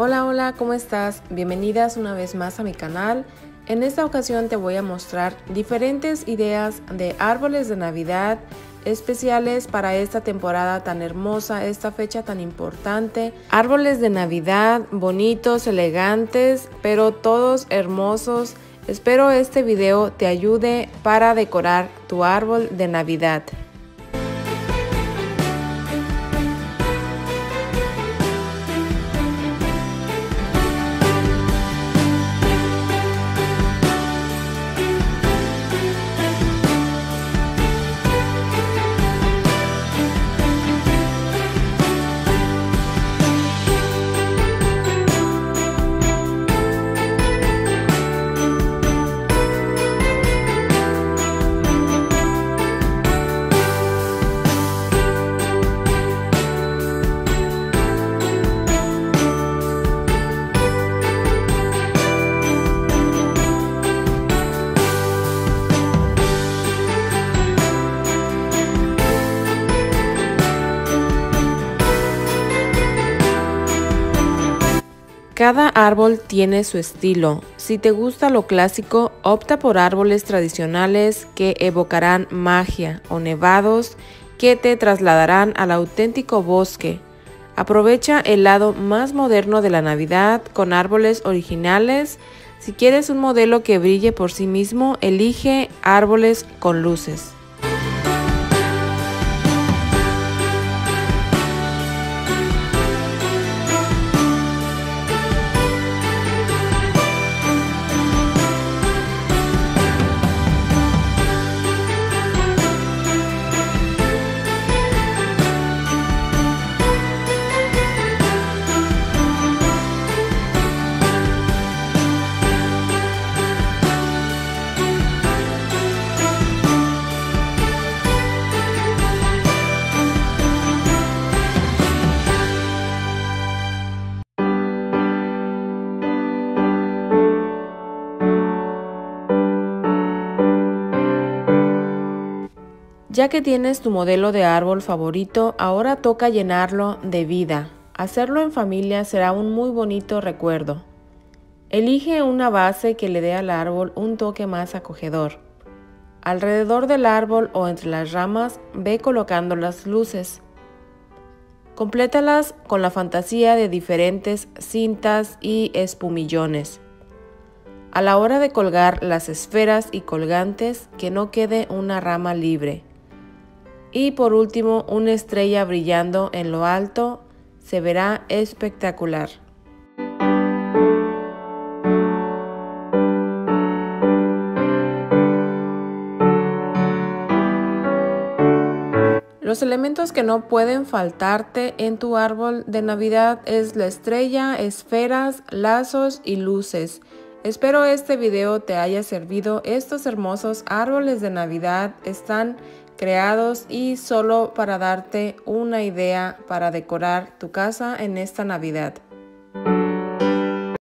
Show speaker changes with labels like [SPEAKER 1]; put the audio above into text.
[SPEAKER 1] Hola, hola, ¿cómo estás? Bienvenidas una vez más a mi canal. En esta ocasión te voy a mostrar diferentes ideas de árboles de Navidad especiales para esta temporada tan hermosa, esta fecha tan importante. Árboles de Navidad bonitos, elegantes, pero todos hermosos. Espero este video te ayude para decorar tu árbol de Navidad. Cada árbol tiene su estilo. Si te gusta lo clásico, opta por árboles tradicionales que evocarán magia o nevados que te trasladarán al auténtico bosque. Aprovecha el lado más moderno de la Navidad con árboles originales. Si quieres un modelo que brille por sí mismo, elige árboles con luces. Ya que tienes tu modelo de árbol favorito, ahora toca llenarlo de vida. Hacerlo en familia será un muy bonito recuerdo. Elige una base que le dé al árbol un toque más acogedor. Alrededor del árbol o entre las ramas, ve colocando las luces. Complétalas con la fantasía de diferentes cintas y espumillones. A la hora de colgar las esferas y colgantes, que no quede una rama libre. Y por último, una estrella brillando en lo alto se verá espectacular. Los elementos que no pueden faltarte en tu árbol de Navidad es la estrella, esferas, lazos y luces. Espero este video te haya servido. Estos hermosos árboles de Navidad están creados y solo para darte una idea para decorar tu casa en esta Navidad.